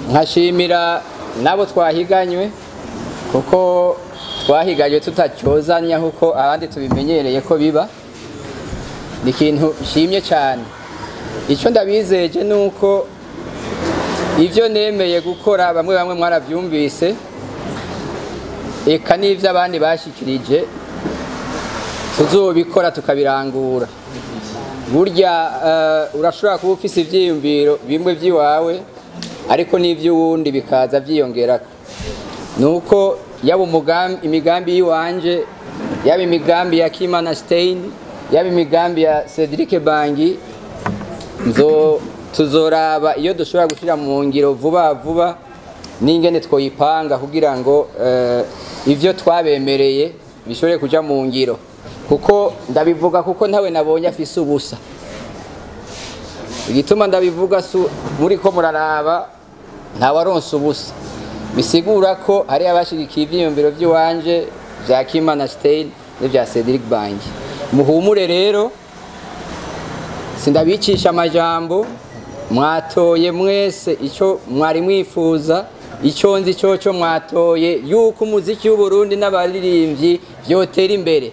nkashimira nabo twahiganywe kuko twahiganywe tutacyozanya kuko abandi tubimenyereye ko biba ni ikintu nshimye cyane. Icyo ndabizeje nuko ivyo nemeye gukora bamwe mwaravyumvise, eka n'ivyo abandi bashikirije tuzobikora tukabirangura. Burya urashobora kuba ufise ivyiyumviro bimwe vy'iwawe ariko n'ivy'uwundi bikaza vyiyongerako. Nuko yaba imigambi yiwanje, yaba imigambi ya Kimana Stein, yaba imigambi ya Cedric Bangi, tuzoraba iyo dushobora gushira mu ngiro vuba n'ingene twoyipanga kugira ngo ivyo twabemereye bishobore kuja mu ngiro. Kuko ndabivuga kuko ntawe nabonye afise ubusa. Igituma ndabivuga muri ko muraraba ntawe aronse ubusa. Bisigura ko hari abashigikiye ivyiyumviro vy'iwanje vya Kimana Stein n'ivya Cedric Bangi. Muhumure rero, sindabicisha amajambo, mwatoye mwese ico mwari mwifuza, ico nzi cyo mwatoye yuko umuziki w'u Burundi n'abaririmbyi vyotera imbere.